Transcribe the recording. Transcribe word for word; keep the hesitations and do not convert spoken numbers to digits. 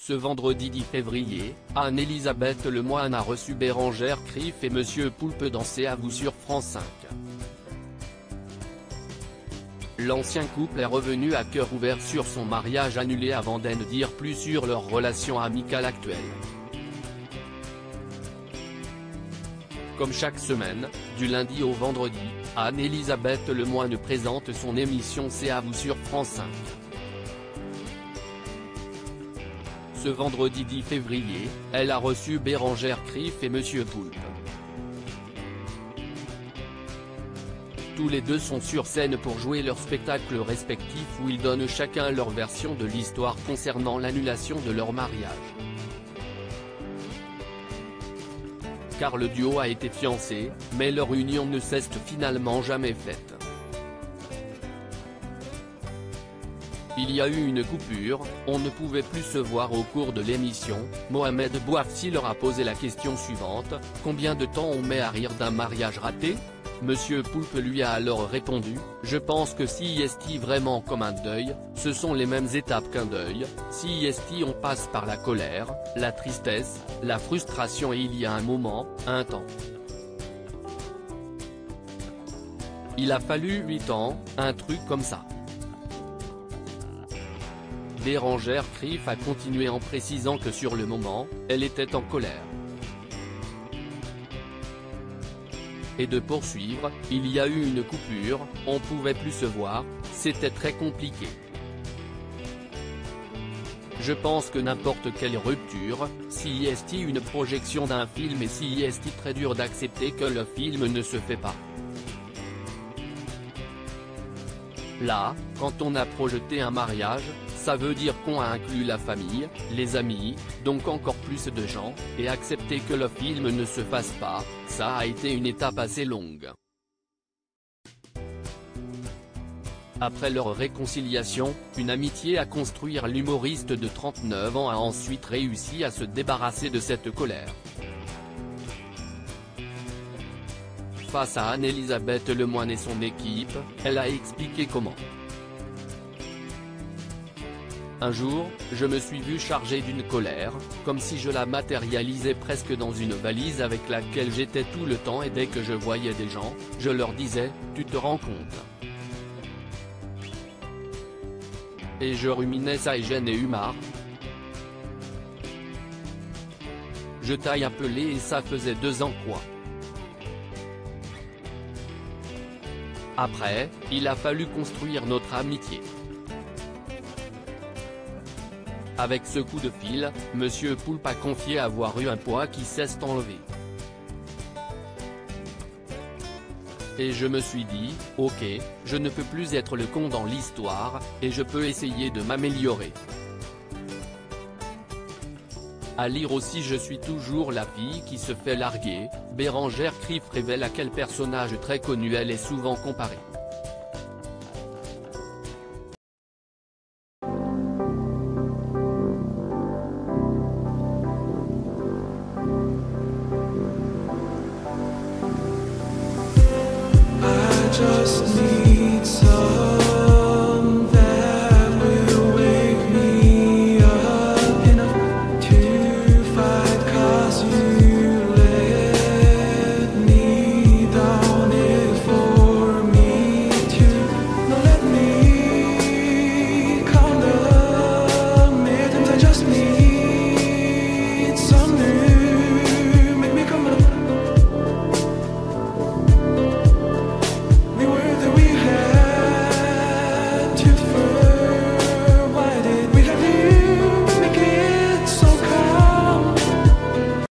Ce vendredi dix février, Anne-Elisabeth Lemoine a reçu Bérengère Krief et Monsieur Poulpe dans C'est à vous sur France cinq. L'ancien couple est revenu à cœur ouvert sur son mariage annulé avant d'en dire plus sur leur relation amicale actuelle. Comme chaque semaine, du lundi au vendredi, Anne-Elisabeth Lemoine présente son émission C'est à vous sur France cinq. Ce vendredi dix février, elle a reçu Bérengère Krief et Monsieur Poulpe. Tous les deux sont sur scène pour jouer leur spectacle respectif où ils donnent chacun leur version de l'histoire concernant l'annulation de leur mariage. Car le duo a été fiancé, mais leur union ne s'est finalement jamais faite. Il y a eu une coupure, on ne pouvait plus se voir au cours de l'émission. Mohamed Bouafsi leur a posé la question suivante: combien de temps on met à rire d'un mariage raté? Monsieur Poulpe lui a alors répondu: je pense que si est vraiment comme un deuil, ce sont les mêmes étapes qu'un deuil, si est on passe par la colère, la tristesse, la frustration et il y a un moment, un temps. Il a fallu huit ans, un truc comme ça. Bérengère Krief a continué en précisant que sur le moment, elle était en colère. Et de poursuivre, il y a eu une coupure, on pouvait plus se voir, c'était très compliqué. Je pense que n'importe quelle rupture, si est une projection d'un film et si est très dur d'accepter que le film ne se fait pas. Là, quand on a projeté un mariage, ça veut dire qu'on a inclus la famille, les amis, donc encore plus de gens, et accepter que le film ne se fasse pas, ça a été une étape assez longue. Après leur réconciliation, une amitié à construire, l'humoriste de trente-neuf ans a ensuite réussi à se débarrasser de cette colère. Face à Anne-Elisabeth Lemoine et son équipe, elle a expliqué comment. Un jour, je me suis vu chargé d'une colère, comme si je la matérialisais presque dans une valise avec laquelle j'étais tout le temps et dès que je voyais des gens, je leur disais, tu te rends compte? Et je ruminais ça et j'en ai eu marre. Je t'ai appelé et ça faisait deux ans quoi. Après, il a fallu construire notre amitié. Avec ce coup de fil, Monsieur Poulpe a confié avoir eu un poids qui s'est enlevé. Et je me suis dit, ok, je ne peux plus être le con dans l'histoire, et je peux essayer de m'améliorer. À lire aussi Je suis toujours la fille qui se fait larguer, Bérengère Krief révèle à quel personnage très connu elle est souvent comparée. Just